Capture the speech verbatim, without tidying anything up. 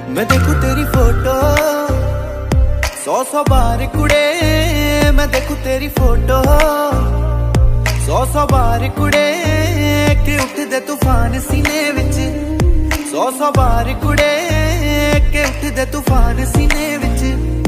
मैं देखूं तेरी फोटो सौ सौ बार कुड़े, मैं देखूं तेरी फोटो सौ सौ बार कुड़े, के उठ दे तूफान सीने विच, सौ सौ बार कुड़े के उठ दे तूफान सीने विच।